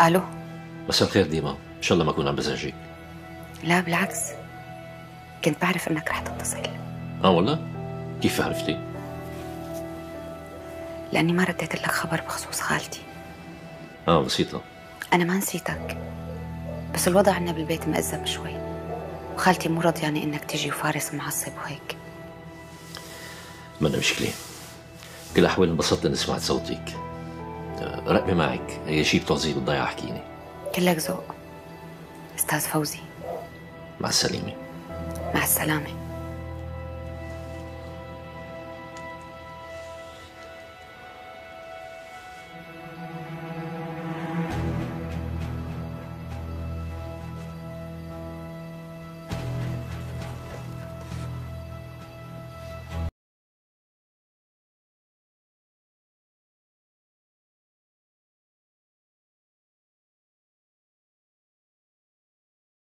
الو. مساء الخير ديما، ان شاء الله ما اكون عم بزعجك. لا بالعكس، كنت بعرف انك رح تتصل. والله؟ كيف عرفتي؟ لاني ما رديت لك خبر بخصوص خالتي. بسيطة. انا ما نسيتك، بس الوضع عنا بالبيت مأزم شوي، وخالتي مو راضياني انك تيجي وفارس معصب وهيك. منا مشكلة. كل الأحوال انبسطت إني سمعت صوتك. رقبي معك، أي شيء بتعوزيه بتضيع احكيني. كلك ذوق أستاذ فوزي. مع السلامة. مع السلامة.